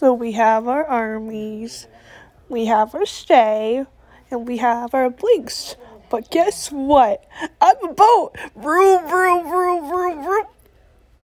So we have our armies, we have our stay, and we have our blinks. But guess what? I'm a boat! Vroom, vroom, vroom.